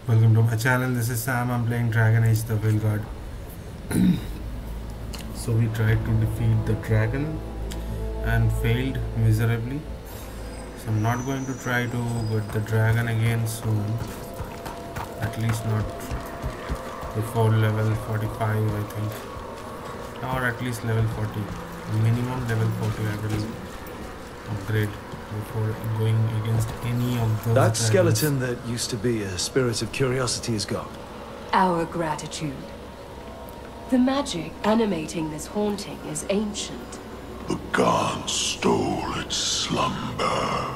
Welcome to my channel. This is Sam. I'm playing Dragon Age the Veilguard. So we tried to defeat the dragon and failed miserably. So I'm not going to try to get the dragon again soon. At least not before level 45, I think. Or at least level 40. Minimum level 40 I will upgrade before going against any of those That dragons. skeleton that used to be a spirit of curiosity is gone. Our gratitude. The magic animating this haunting is ancient. The gods stole its slumber.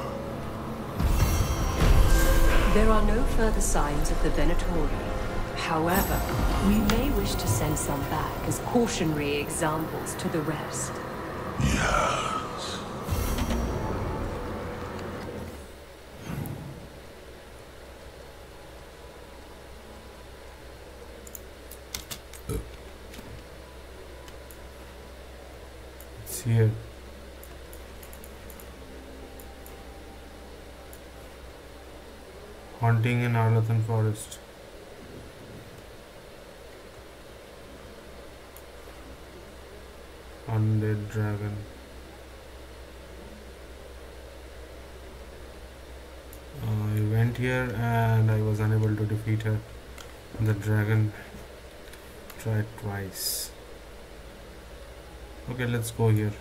There are no further signs of the Venatori. However, we may wish to send some back as cautionary examples to the rest. Yes. It's here. Haunting in Arlathan Forest. Undead dragon. I went here and I was unable to defeat her. The dragon tried twice. Okay, let's go here.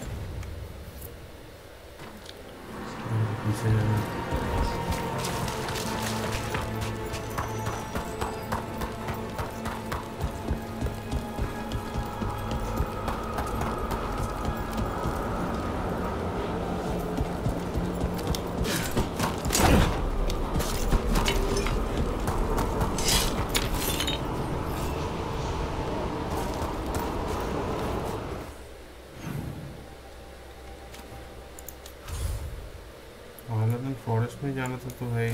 Forest में जाना था तो भाई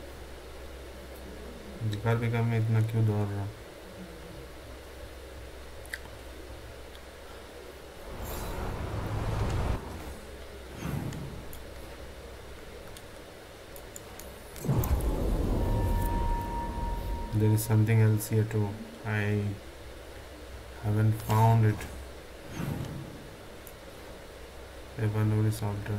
बेकार बेकार में इतना क्यों दौड़ रहा. There is something else here too. I haven't found it. Evanuris altar.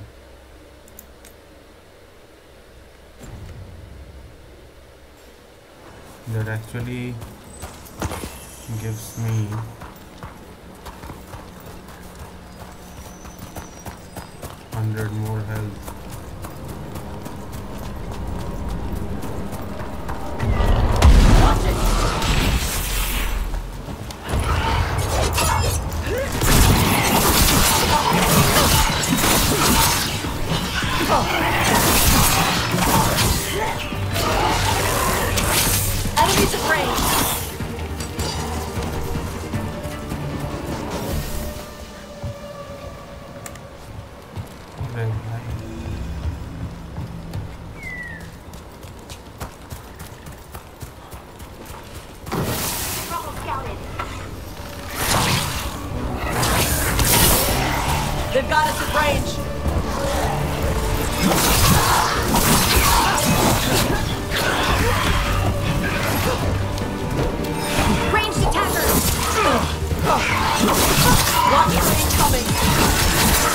That actually gives me $100 more health. Enemies afraid! They've got us at range! Ranged attackers! Launcher incoming!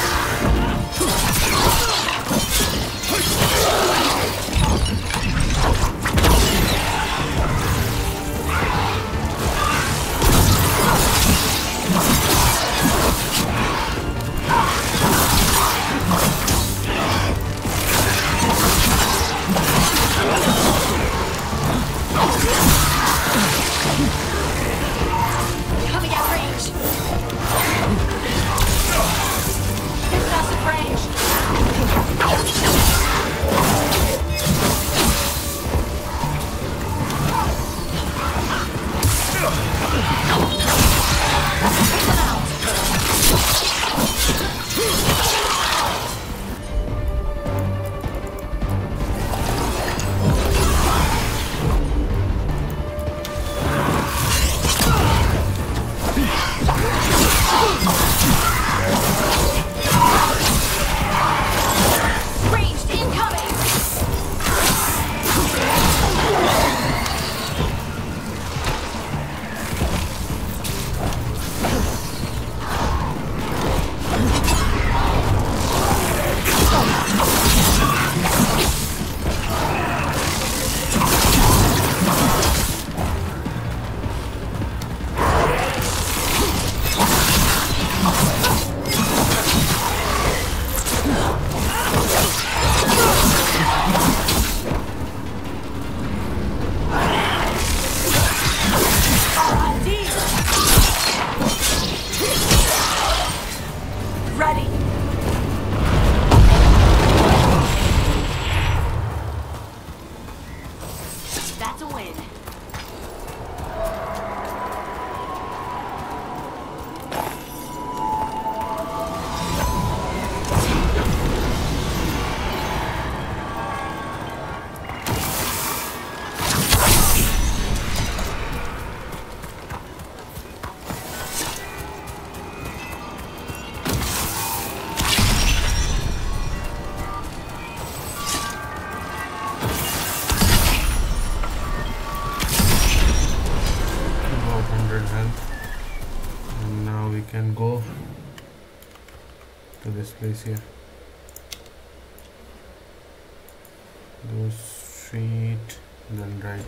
That's a win. Can go to this place here. Go straight, then right.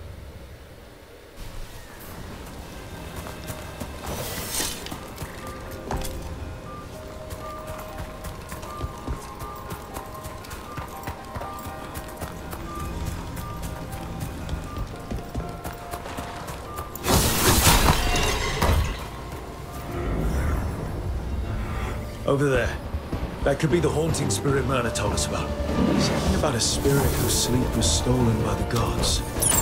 Over there. That could be the haunting spirit Myrna told us about. Something about a spirit whose sleep was stolen by the gods.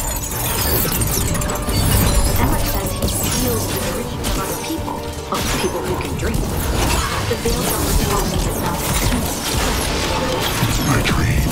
Emma says he steals the dreams of other people. Of people who can dream. The veiled elder told me his mouth is clean. My dream.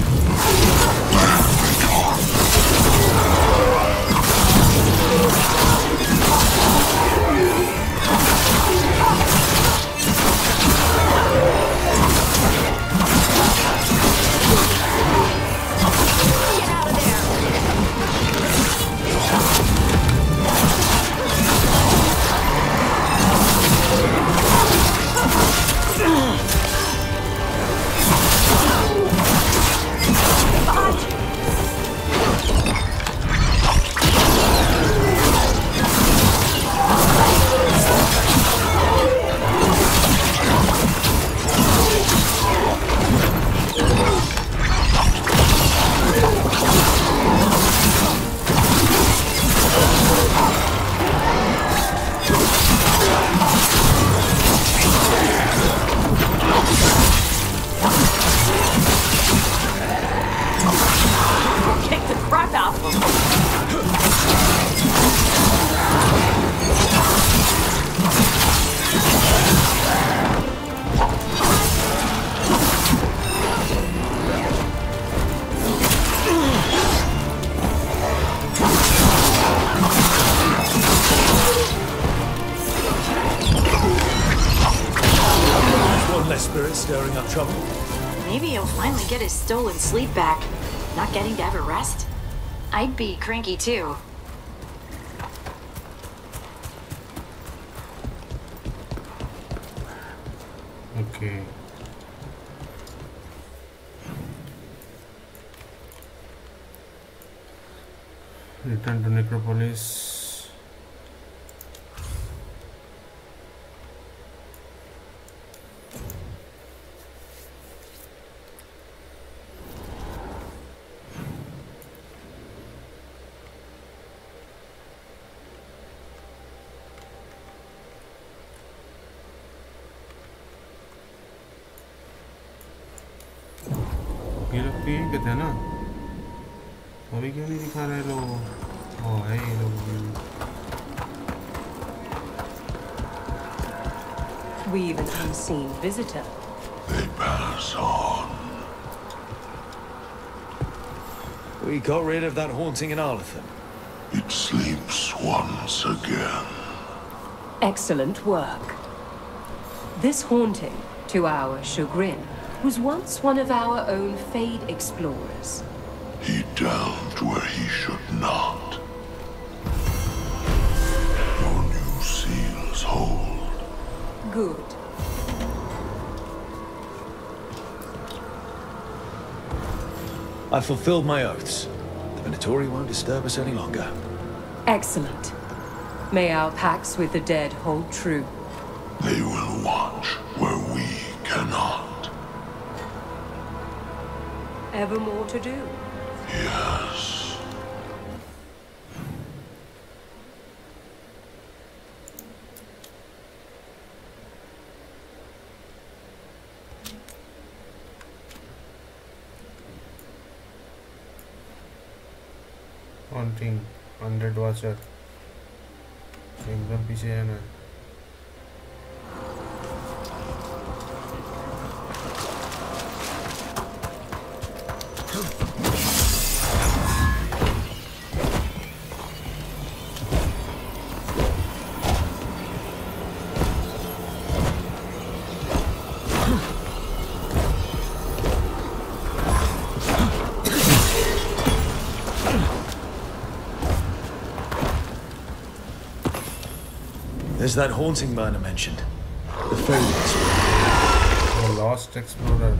Stirring up trouble. Maybe he'll finally get his stolen sleep back. Not getting to have a rest? I'd be cranky too. Okay. Return to Necropolis. ये लोग भी यहीं पे थे ना अभी क्यों नहीं दिखा रहे लोग ओ है ये लोग We've an unseen visitor. They pass on. We got rid of that haunting in Arlington. It sleeps once again. Excellent work. This haunting, to our chagrin, was once one of our own Fade explorers. He delved where he should not. Your new seals hold. Good. I fulfilled my oaths. The Venatori won't disturb us any longer. Excellent. May our pacts with the dead hold true. They will watch where we cannot. Ever more to do? Yes. Haunting 100 Watcher एकदम पीछे है ना There's that haunting man I mentioned. The failures. The Lost Explorer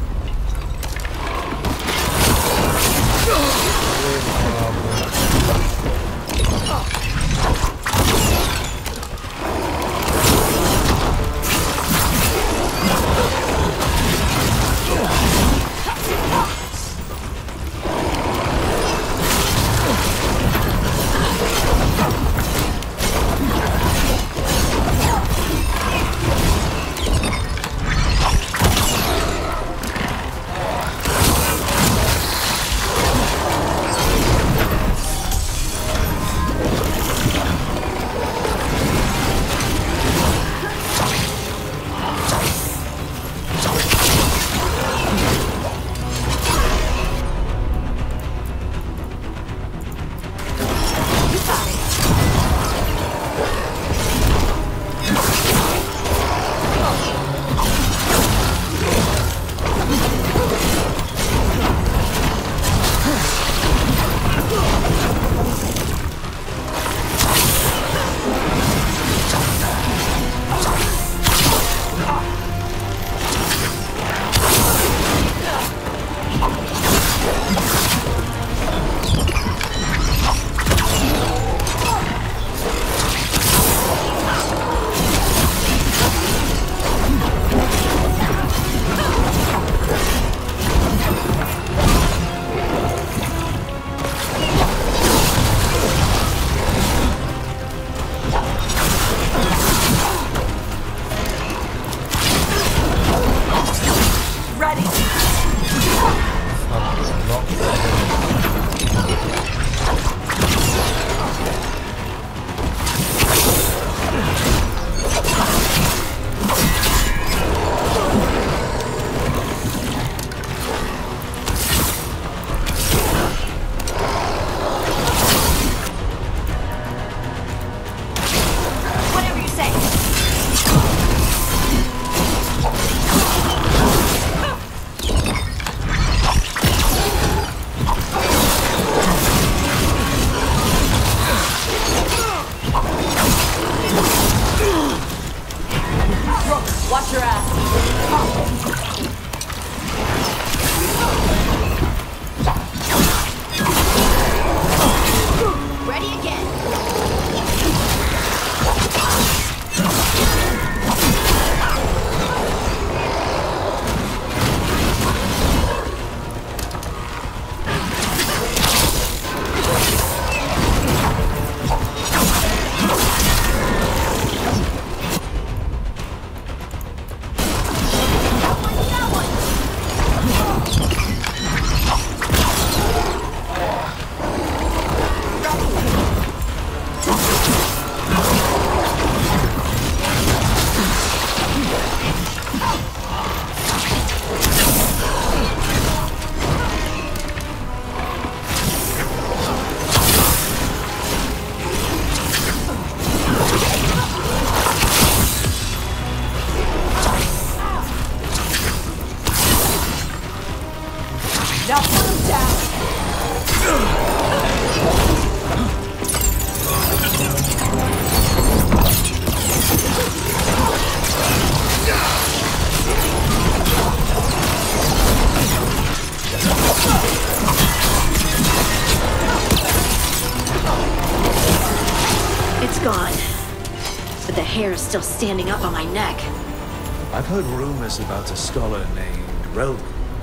Still standing up on my neck. I've heard rumors about a scholar named Reldan.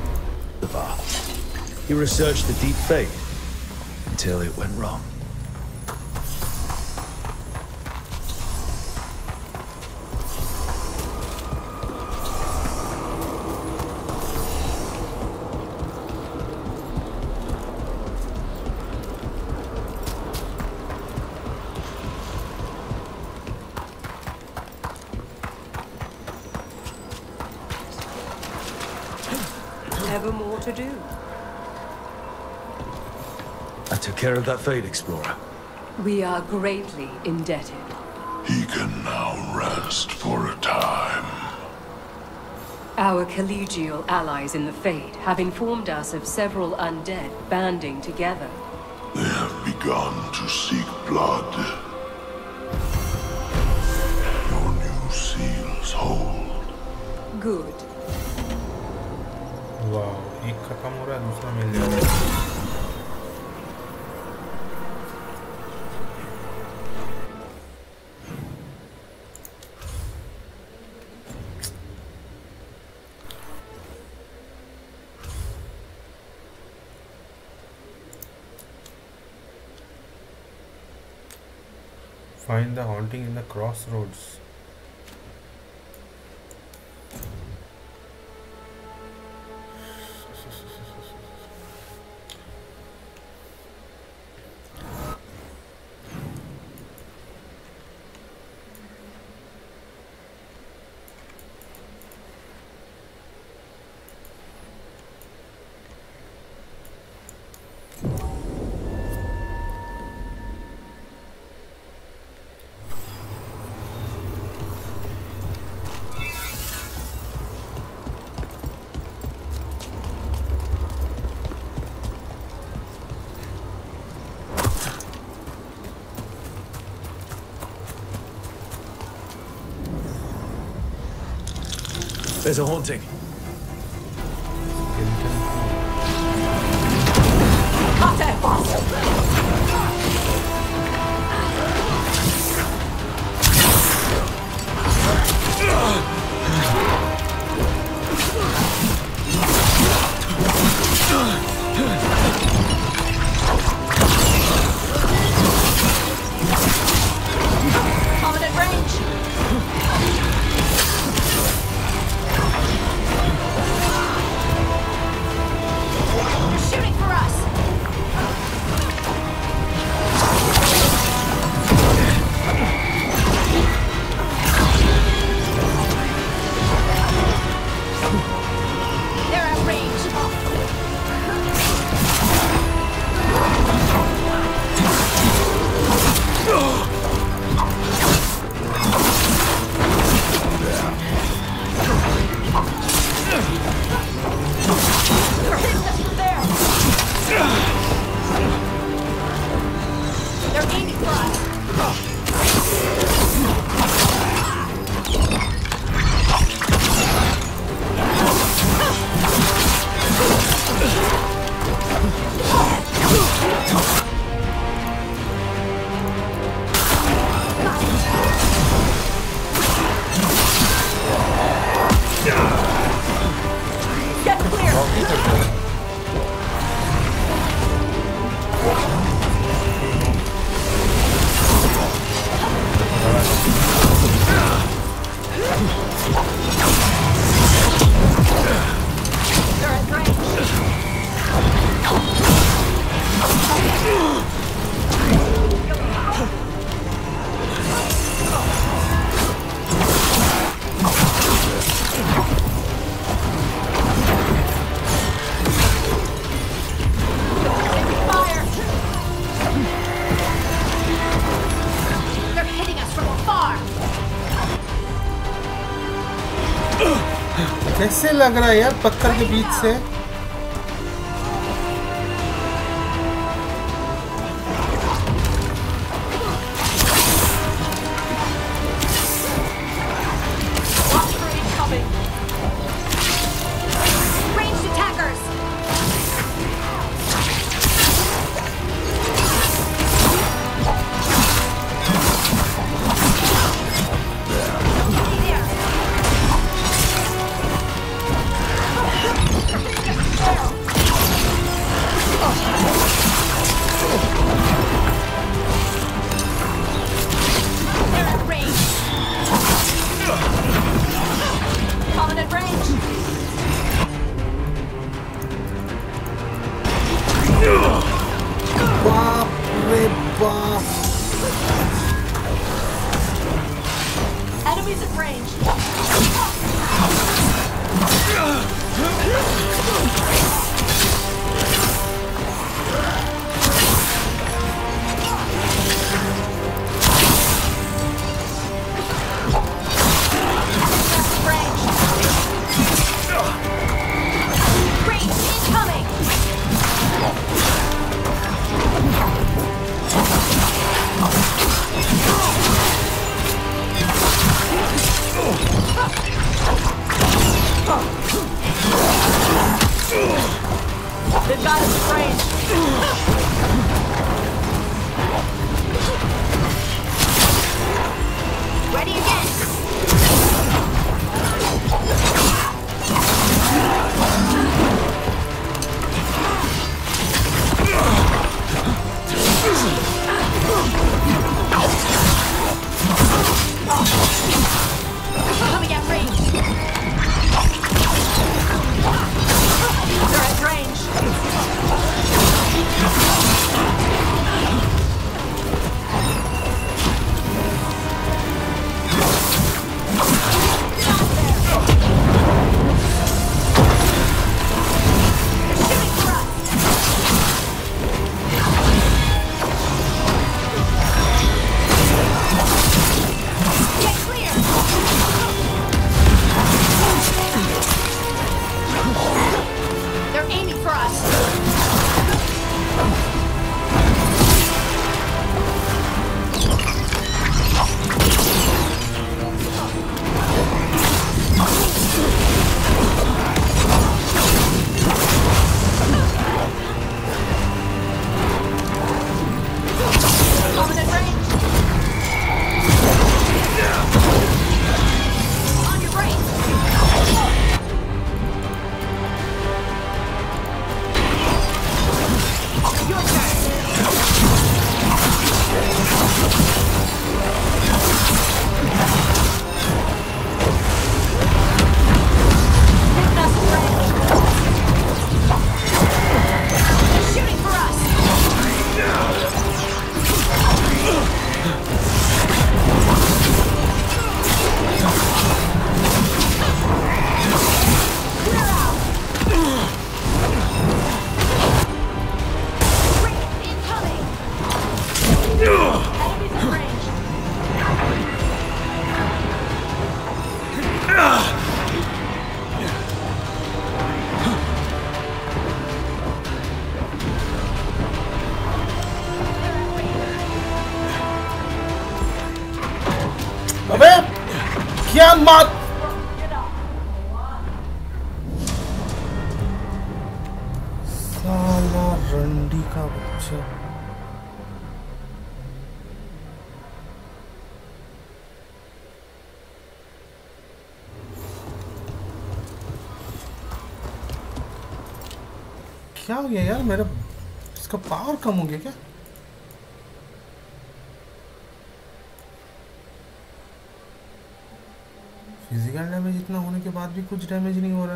He researched the deep fate until it went wrong. ever more to do. I took care of that Fade Explorer. We are greatly indebted. He can now rest for a time. Our collegial allies in the Fade have informed us of several undead banding together. They have begun to seek blood. Your new seals hold. Good. वाह, एक खत्म हो रहा है दूसरा मिल जा रहा है. Find the haunting in the crossroads. There's a haunting. Prominent range. Shooting for us. They're at range. They're hitting us from there. They're aiming for us. Get clear. They're at range. Fire! They're hitting us from afar. कैसे लग रहा है यार पत्थर के बीच से. Watch for incoming. Ranged attackers. There. They're at range. Prominent range. बाप रे बाप. Enemies at range. They've got us framed. Ready again. Coming at range. They're at range. They're aiming for us. Coming at range. On your brain. Your turn. Taking us in range. They're shooting for us. Clear out. Incoming. Enemies in range. अबे क्या मात साला रंडी का बच्चा क्या हो गया यार मेरा इसका पावर कम हो गया क्या फिजिकल डैमेज इतना होने के बाद भी कुछ डैमेज नहीं हो रहा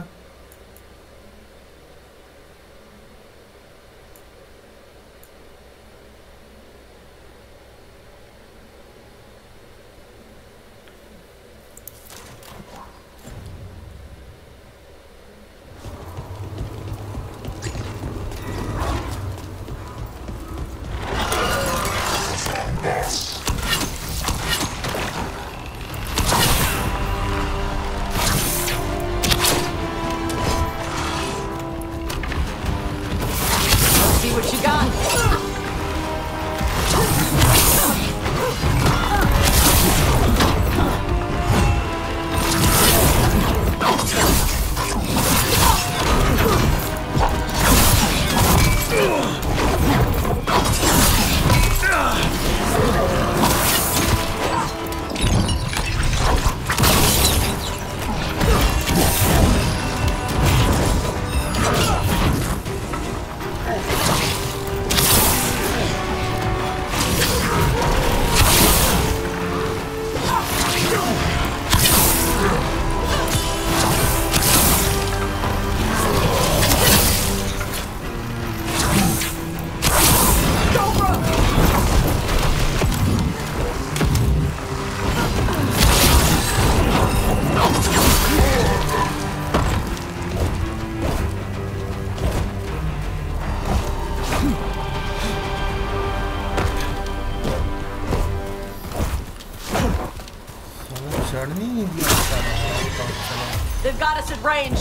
लड़नी ही नहीं आता है। They've got us at range.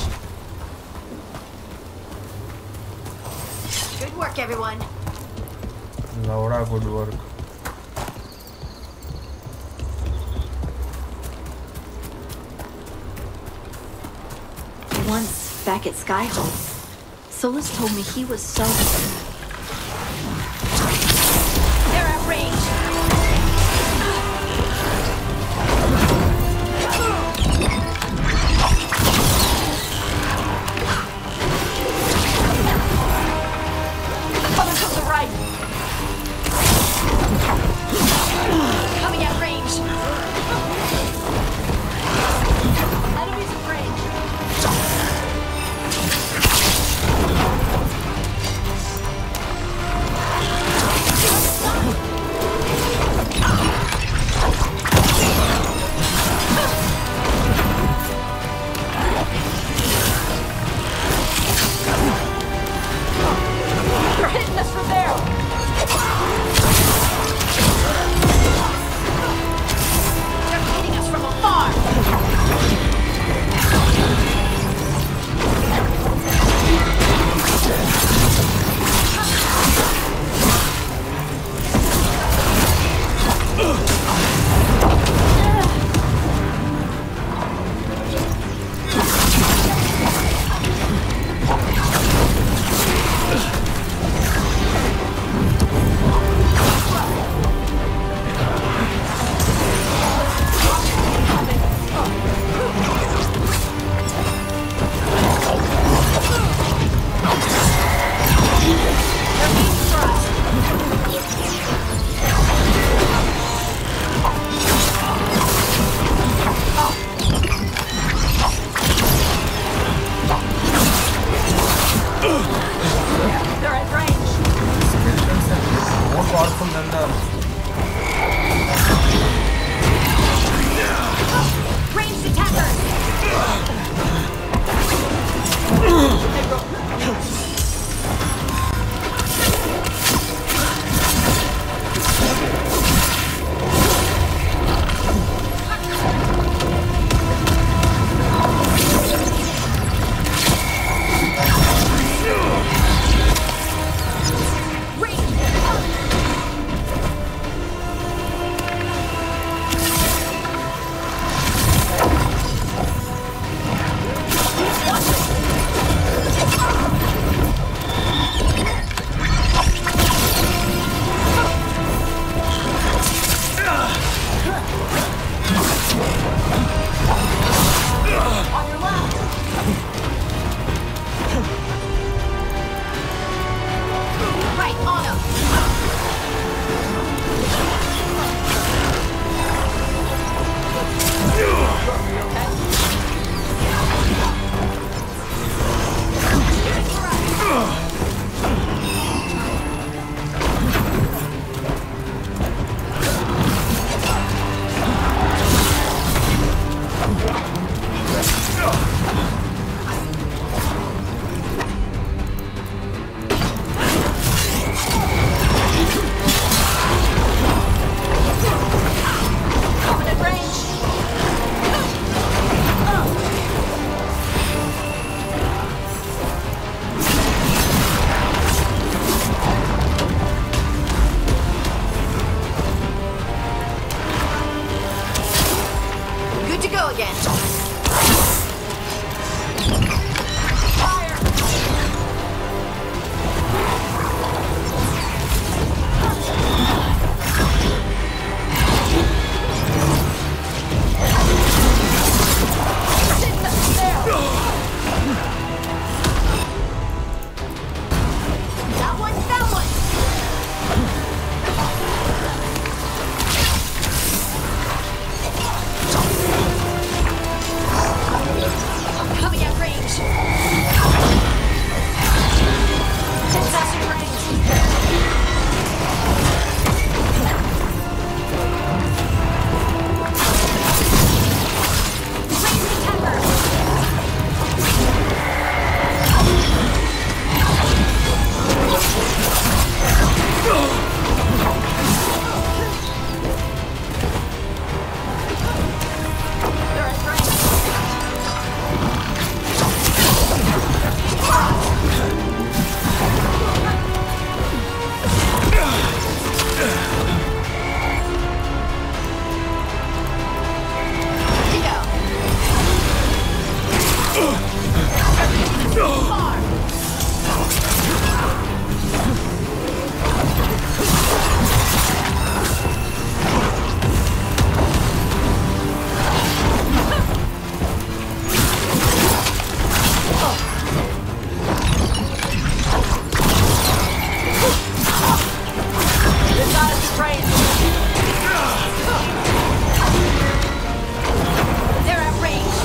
Good work, everyone. Laura, good work. Once, back at Skyhold, Solus told me he was so... They're at range. Coming from the right. Coming at range. Enemies at range. They're hitting us from there. They're hitting us from afar. They're aiming for us. They're at range. Skeletons are more powerful than the Ranged attackers. range. They're at range.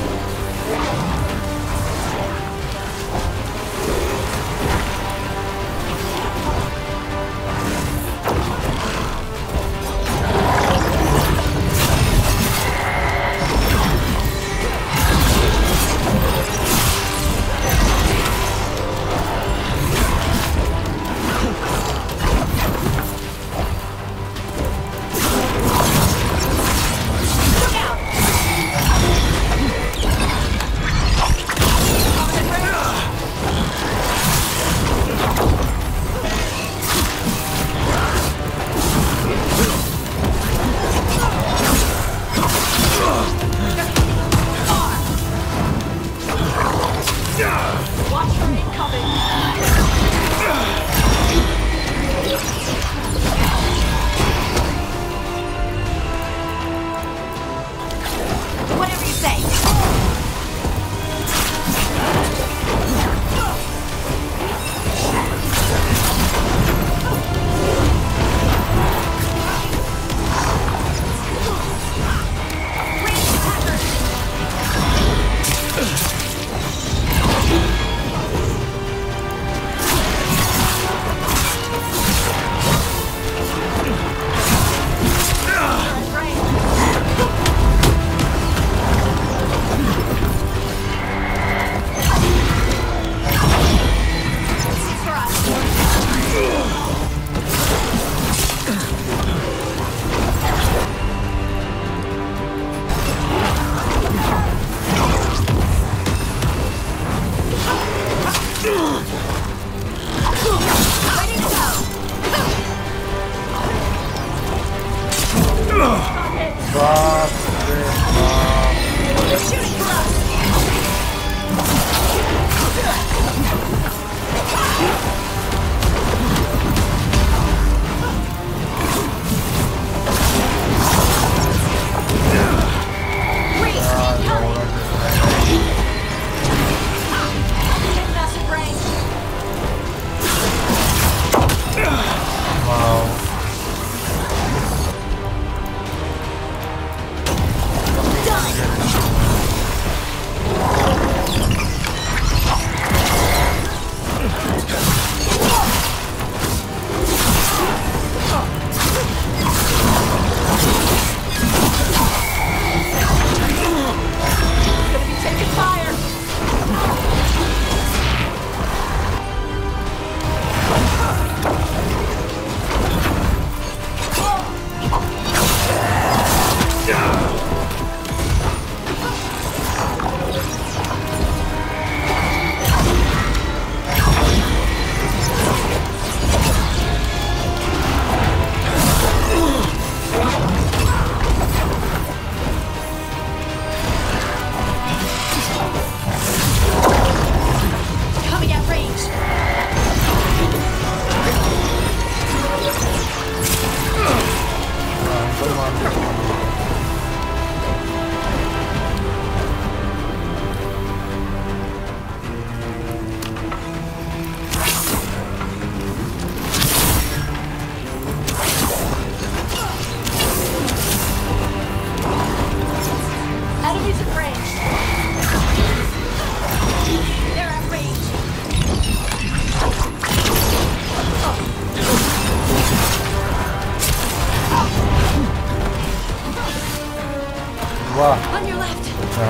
On your left.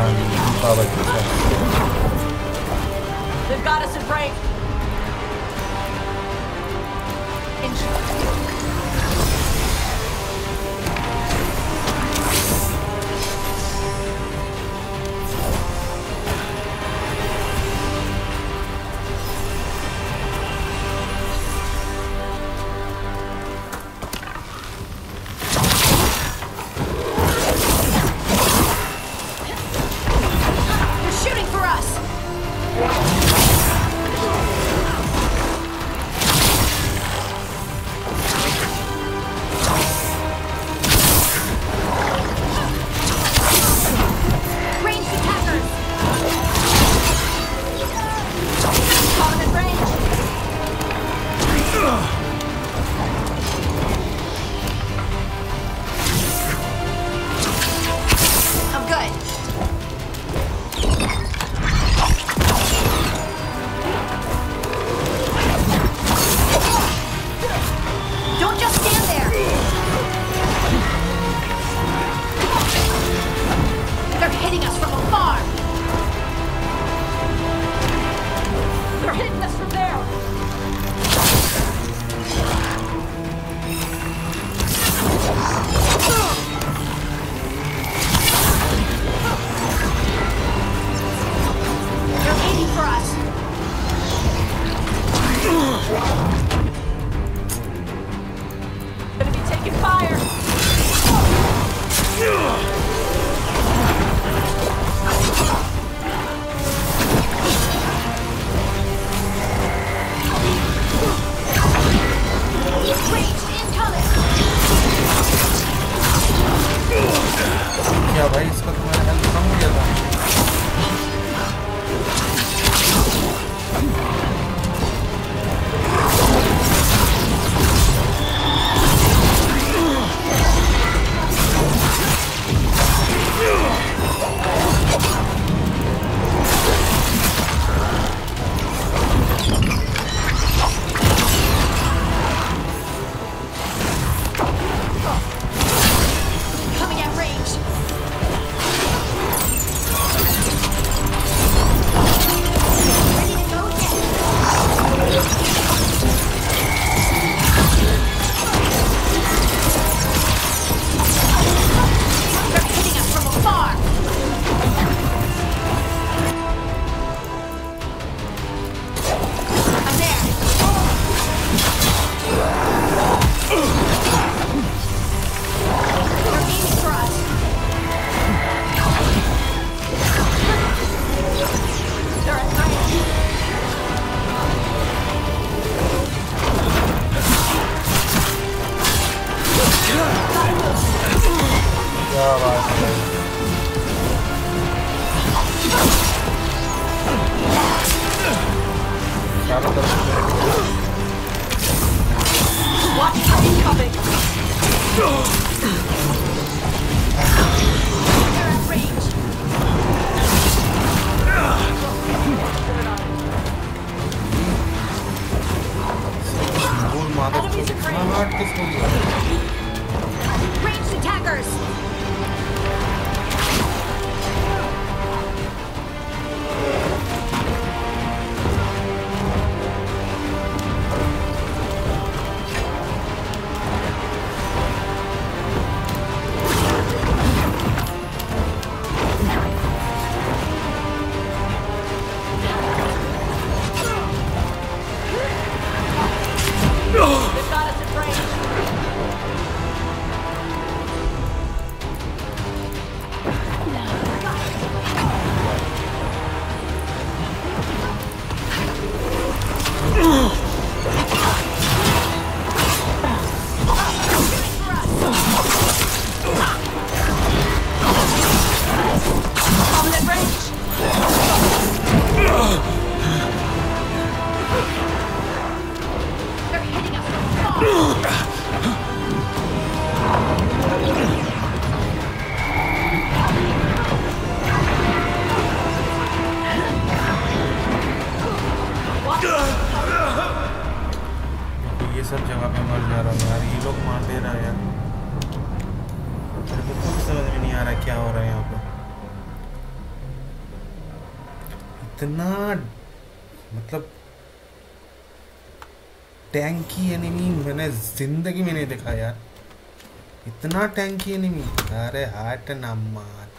They've got us at range. They're shooting for us. taking fire! क्या भाई इसका तुम्हारा health कम किया था? Coming at range. Ready to go again. They're hitting us from afar. I'm there. They're aiming for us. They're attacking. क्या बात है? चारों तरफ से Watch for incoming! They're at range. बोल मादर को इतना हार्ड किसको दिया? Ranged attackers. They've got us at range! Coming at range! They're hitting us from afar. ये सब जगह पे मर जा रहा हूँ यार, ये लोग मार दे रहा है यार। मेरे को कुछ समझ में नहीं आ रहा क्या हो रहा है यहाँ पे। इतना मतलब टैंकी एनिमी मैंने जिंदगी में नहीं देखा यार। इतना टैंकी एनिमी। अरे हार्ट ना मार।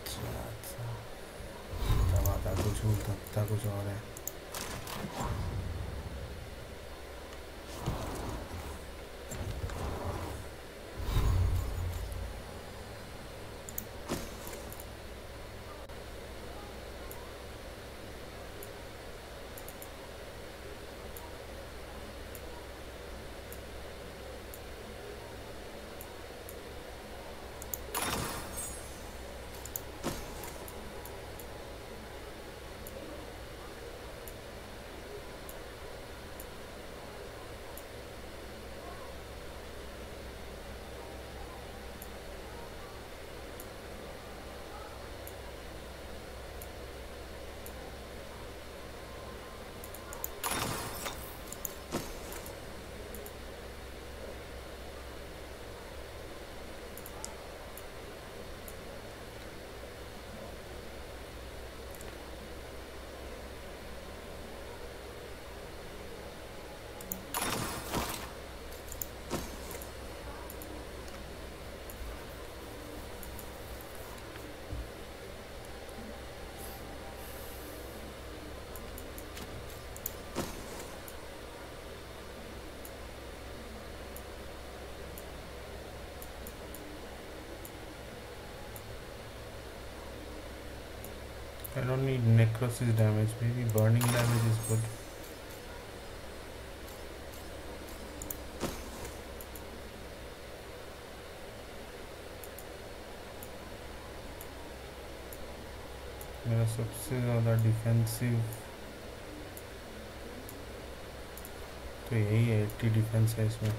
दबाता कुछ होता कुछ और है। I don't need necrosis damage, maybe burning damage is good. मेरा सबसे ज़्यादा डिफेंसिव तो यही है, 80 डिफेंस है इसमें.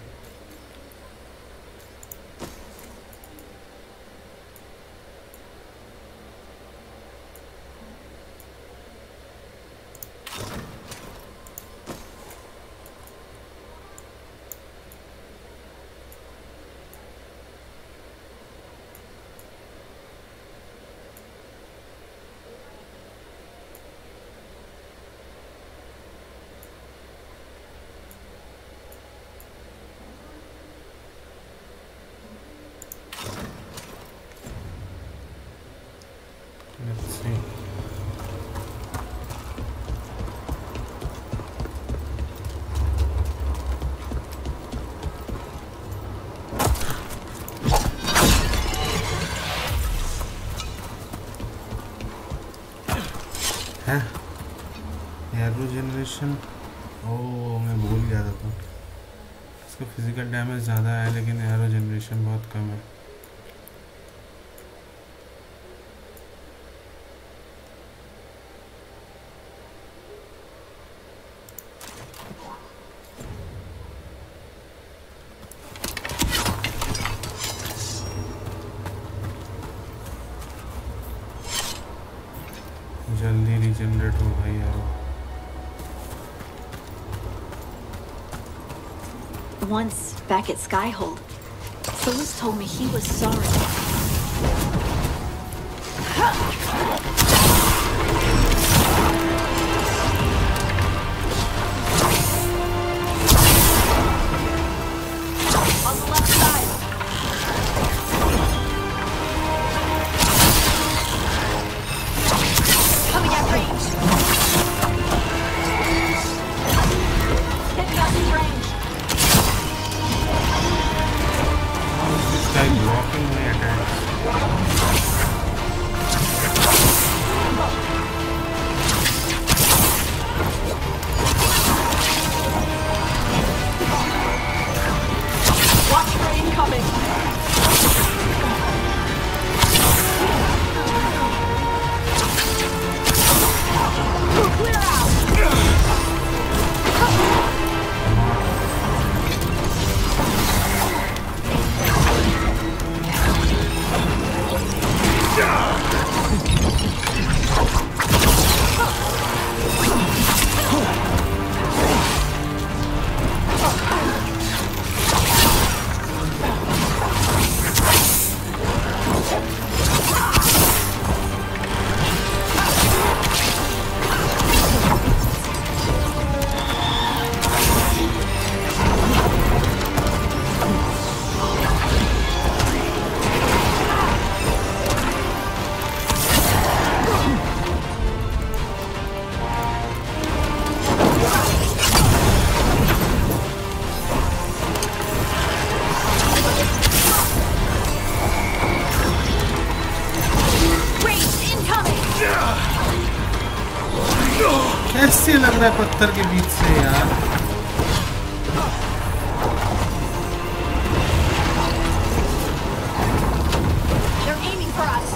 Let's see. है एरो जनरेशन. ओह मैं भूल गया था. तो इसका फिजिकल डैमेज ज़्यादा है लेकिन एरो जनरेशन बहुत कम है. जल्दी रिजेनरेट हो भाई यार. Once, back at Skyhold, Phyllis told me he was sorry. On the left side. Coming at range. Get me out of range. This guy blocking my attacks. Watch for incoming. Clear out. कैसे लग रहा है पत्थर के बीच से यार. They're aiming for us.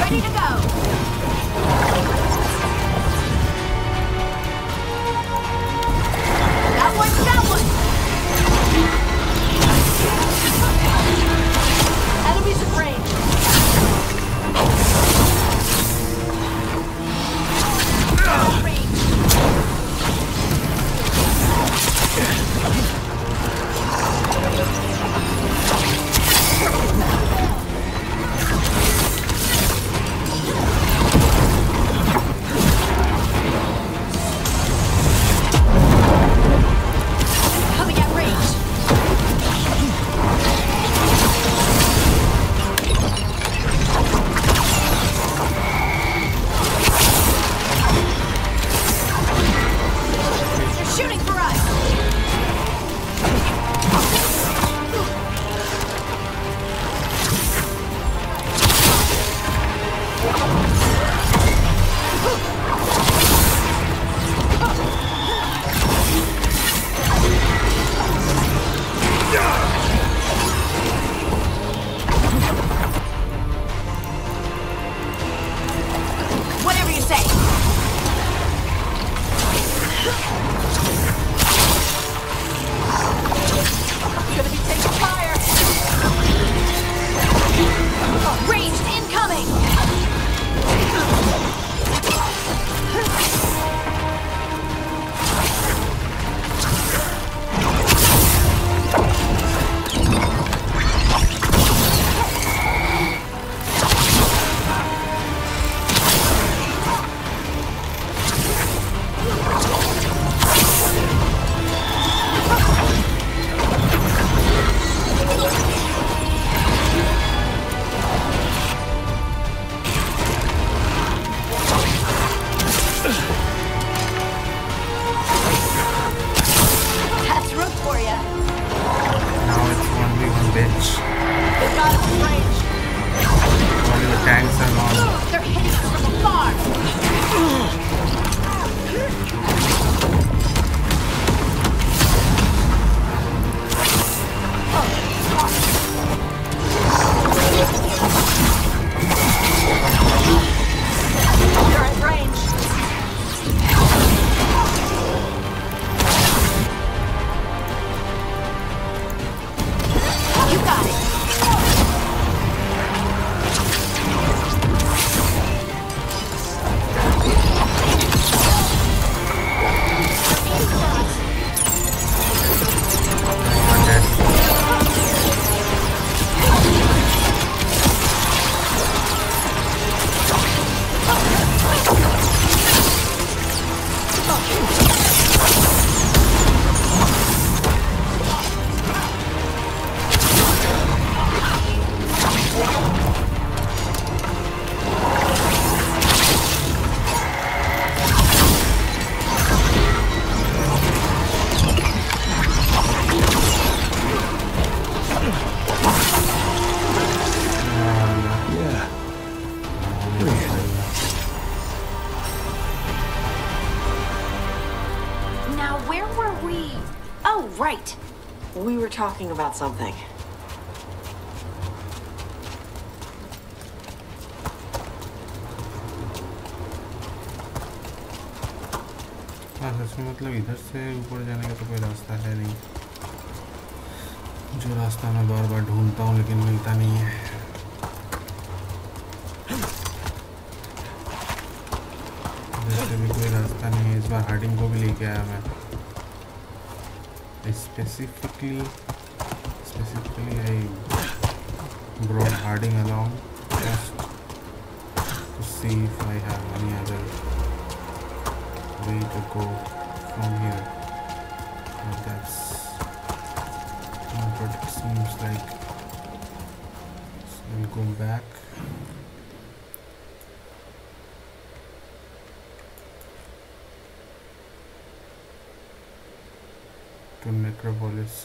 ready to go. That one, that one. Enemies at range. Coming at range. They're shooting for us. Whatever you say. Gonna be taking fire. Ranged incoming. That's room for ya. Now it's 1v1 bitch. They've got us in range. Only the tanks are gone. They're hitting us from afar. They're at range. You got it. One dead. Yeah. Now, where were we? Oh, right. We were talking about something. हाँ सच में मतलब इधर से ऊपर जाने का तो कोई रास्ता है नहीं, जो रास्ता मैं बार बार ढूंढता हूँ लेकिन मिलता नहीं है। इधर से भी कोई रास्ता नहीं है। इस बार हार्डिंग को भी लेके आया मैं। Specifically I brought Harding along just to see if I have any other way to go from here, but that's not what it seems like. So we'll go back. To Necropolis.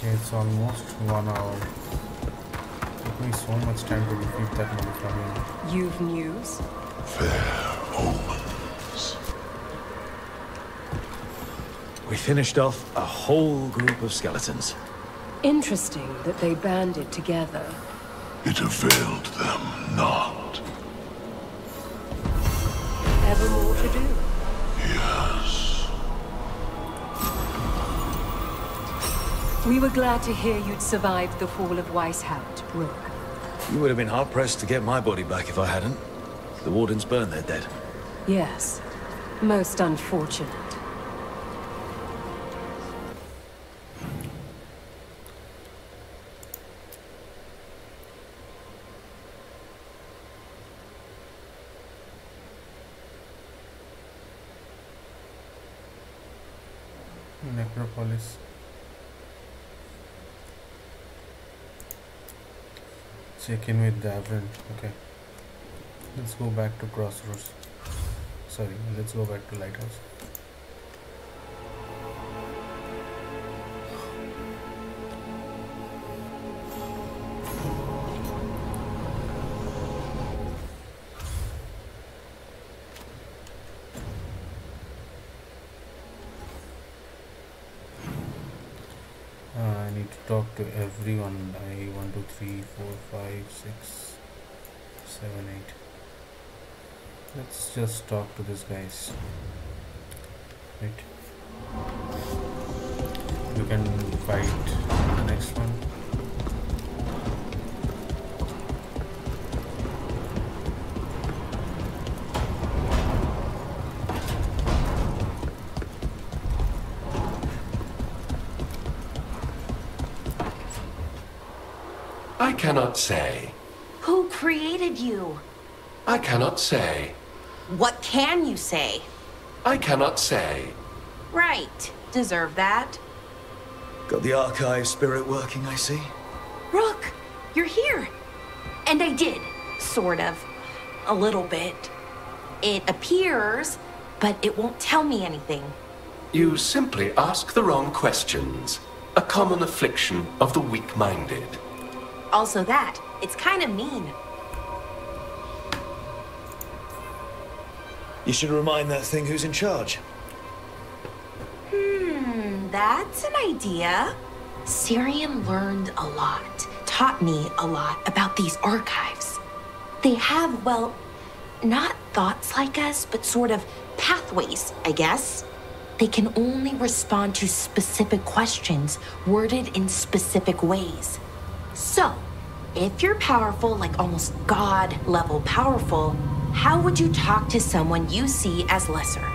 Okay, it's almost 1 hour. Took me so much time to defeat that motherfucker. You've news? Fair omens. We finished off a whole group of skeletons. Interesting that they banded together. It availed them not. Ever more to do? Yes. We were glad to hear you'd survived the fall of Weishaupt, Rook. You would have been hard-pressed to get my body back if I hadn't. The Wardens burned their dead. Yes. Most unfortunate. Necropolis. Check in with Davrin. Okay. Let's go back to Crossroads. Sorry, let's go back to Lighthouse. I need to talk to everyone. 1, 2, 3, 4, 5, 6, 7, 8. Let's just talk to these guys. Right. We can fight the next one. I cannot say. Who created you? I cannot say. What can you say? I cannot say. Right. Deserve that. Got the archive spirit working, I see. Rook, you're here. And I did. Sort of. A little bit. It appears, but it won't tell me anything. You simply ask the wrong questions. A common affliction of the weak-minded. Also that. It's kind of mean. You should remind that thing who's in charge. That's an idea. Syrian learned a lot, taught me a lot about these archives. They have, well, not thoughts like us, but sort of pathways, I guess. They can only respond to specific questions worded in specific ways. So, if you're powerful, like almost God-level powerful, how would you talk to someone you see as lesser?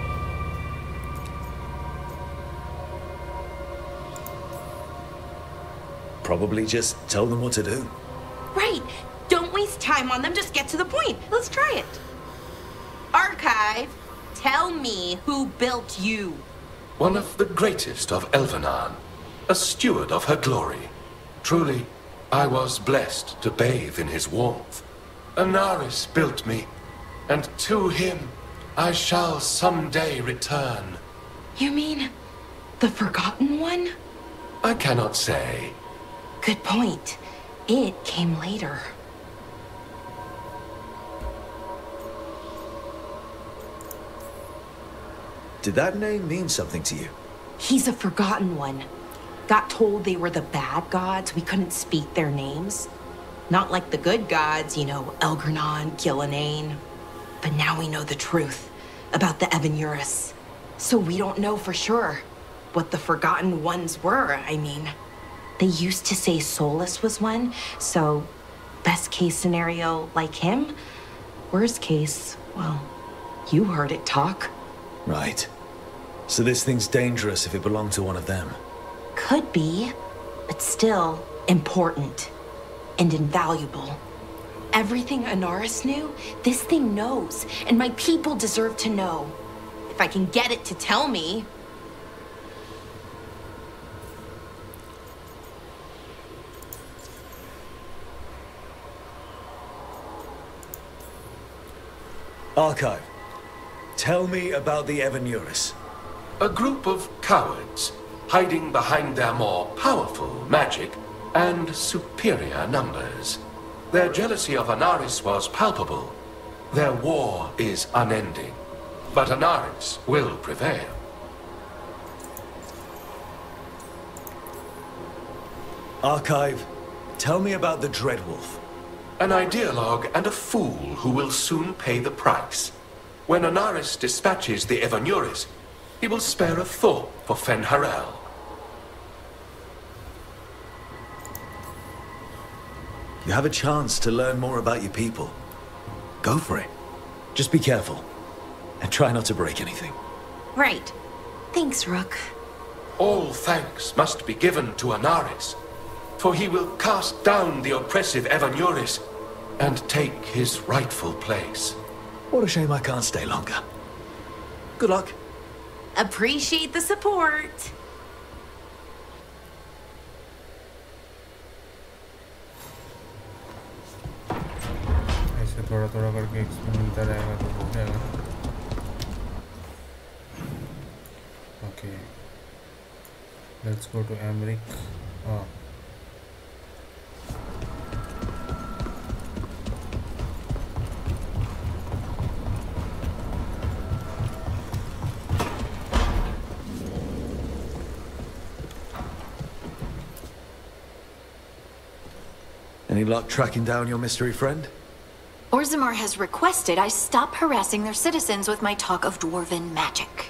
Probably just tell them what to do. Right. Don't waste time on them. Just get to the point. Let's try it. Archive, tell me who built you. One of the greatest of Elvenan. A steward of her glory. Truly, I was blessed to bathe in his warmth. Anaris built me, and to him I shall someday return. You mean the Forgotten One? I cannot say. Good point. It came later. Did that name mean something to you? He's a Forgotten One. Got told they were the bad gods. We couldn't speak their names. Not like the good gods, you know, Elgernon, Gillenane. But now we know the truth about the Evan-Urus. So we don't know for sure what the Forgotten Ones were, I mean. They used to say Solus was one, so best case scenario, like him. Worst case, well, you heard it talk. Right. So this thing's dangerous if it belonged to one of them. Could be, but still important and invaluable. Everything Anaris knew, this thing knows, and my people deserve to know. If I can get it to tell me. Archive, tell me about the Evan-Urus. A group of cowards, hiding behind their more powerful magic and superior numbers. Their jealousy of Anaris was palpable. Their war is unending, but Anaris will prevail. Archive, tell me about the Dreadwolf. An ideologue and a fool who will soon pay the price. When Anaris dispatches the Evanuris, he will spare a thought for Fen'Harel. You have a chance to learn more about your people. Go for it. Just be careful. And try not to break anything. Right. Thanks, Rook. All thanks must be given to Anaris, for he will cast down the oppressive Evanuris and take his rightful place. What a shame I can't stay longer. Good luck. Appreciate the support. ऐसे थोड़ा थोड़ा करके experience मिलता रहेगा तो हो जाएगा. Okay, let's go to Emmerich. Any luck tracking down your mystery friend? Orzammar has requested I stop harassing their citizens with my talk of dwarven magic.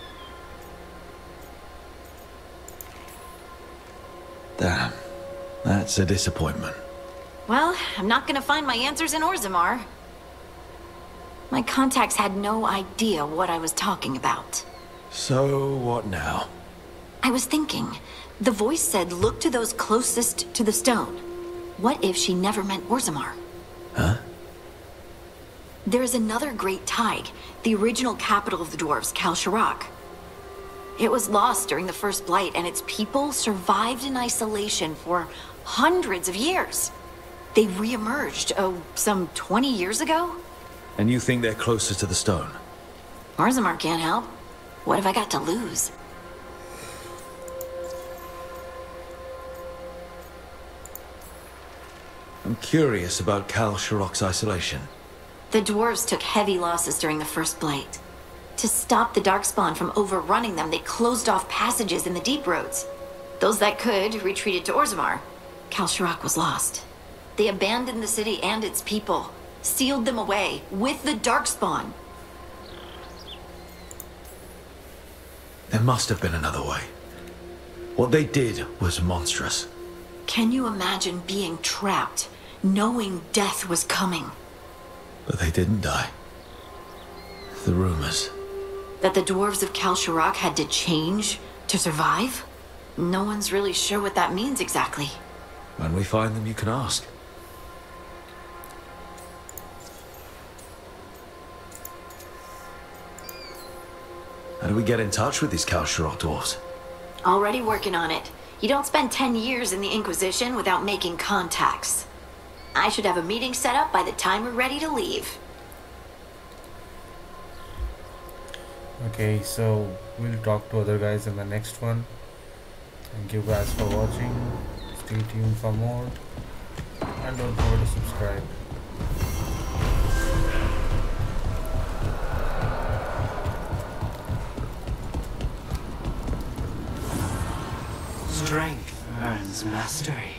Damn. That's a disappointment. Well, I'm not gonna find my answers in Orzammar. My contacts had no idea what I was talking about. So, what now? I was thinking, the voice said look to those closest to the stone. What if she never meant Orzammar? Huh? There is another great Thaig, the original capital of the dwarves, Kalsharak. It was lost during the First Blight, and its people survived in isolation for hundreds of years. They re-emerged, some 20 years ago? And you think they're closer to the stone? Orzammar can't help. What have I got to lose? I'm curious about Kalsharak's isolation. The dwarves took heavy losses during the First Blight. To stop the Darkspawn from overrunning them, they closed off passages in the deep roads. Those that could retreated to Orzammar. Kalsharak was lost. They abandoned the city and its people, sealed them away with the Darkspawn. There must have been another way. What they did was monstrous. Can you imagine being trapped, knowing death was coming? But they didn't die. The rumors. That the dwarves of Kalsharak had to change to survive? No one's really sure what that means exactly. When we find them, you can ask. How do we get in touch with these Kalsharak dwarves? Already working on it. You don't spend 10 years in the Inquisition without making contacts. I should have a meeting set up by the time we're ready to leave. Okay, so we'll talk to other guys in the next one. Thank you guys for watching. Stay tuned for more. And don't forget to subscribe. Strength earns mastery.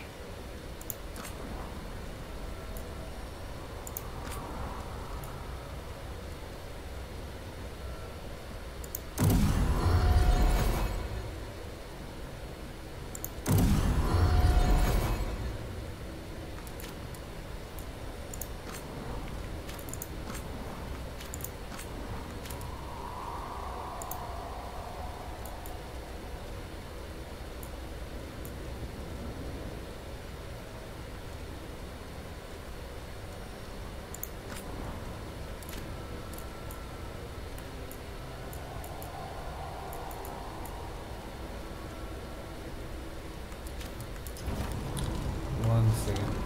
One second.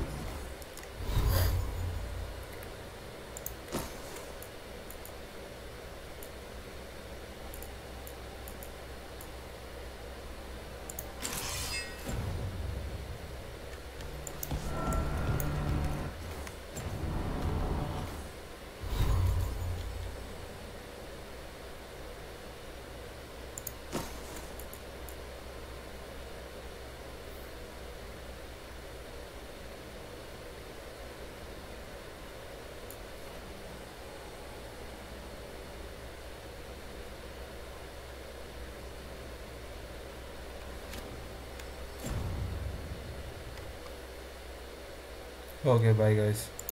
Okay, bye guys.